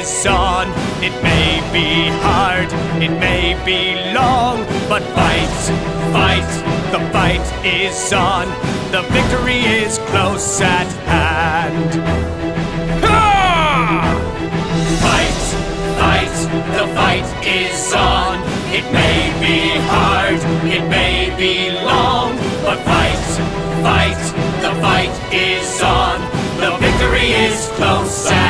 is on. It may be hard, it may be long, but fight, fight, the fight is on. The victory is close at hand. Ha! Fight, fight, the fight is on. It may be hard, it may be long, but fight, fight, the fight is on. The victory is close.